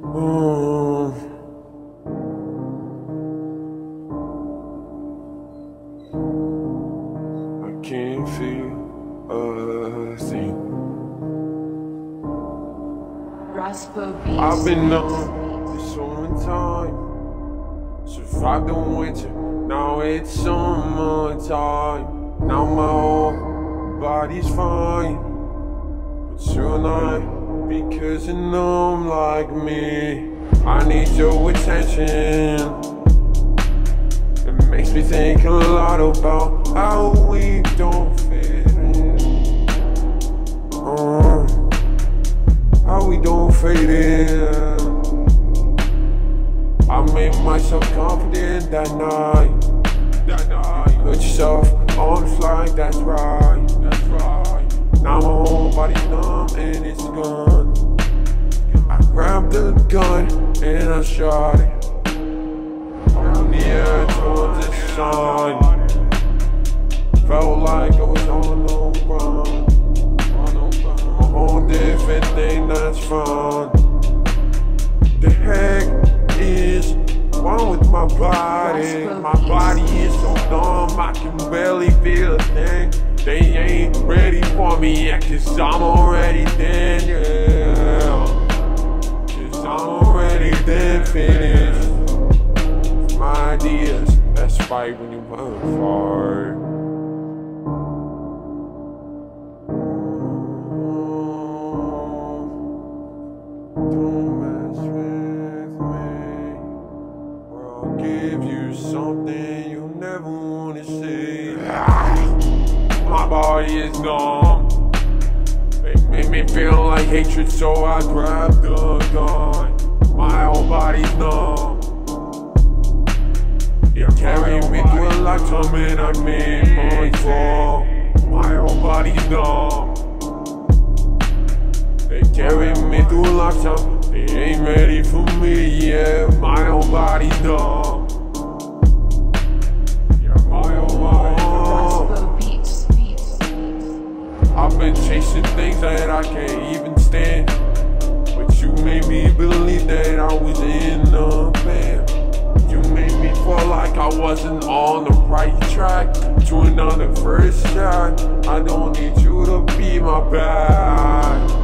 I can't feel a thing. I've been numb this whole time. Survived the winter, now it's summertime. Now my whole body's fine, but you're not, because you're numb like me. I need your attention. It makes me think a lot about how we don't fit in. How we don't fit in. I made myself confident that night. Put yourself on the flight, that's right. Now my whole body's numb and it's gone. I grabbed the gun and I shot it from the air towards the sun. Felt like I was on the run. A whole different thing that's fun. The heck is wrong with my body? My body is so numb, I can barely feel a thing. They ain't ready for me yet, cause I'm already dead, yeah. Cause I'm already dead, finished. My ideas, that's right when you work hard. Don't mess with me, or I'll give you something you never wanna see. My body is numb. They make me feel like hatred, so I grabbed the gun. My whole body's numb. You carry me through a lifetime and I made points wrong. My whole body's numb. They carry me through a lifetime, they ain't ready for me, yeah. My whole body's numb. Yeah, my whole body's numb. I've been chasing things that I can't even stand, but you made me believe that I was in the band. You made me feel like I wasn't on the right track. To another first shot, I don't need you to be my bad.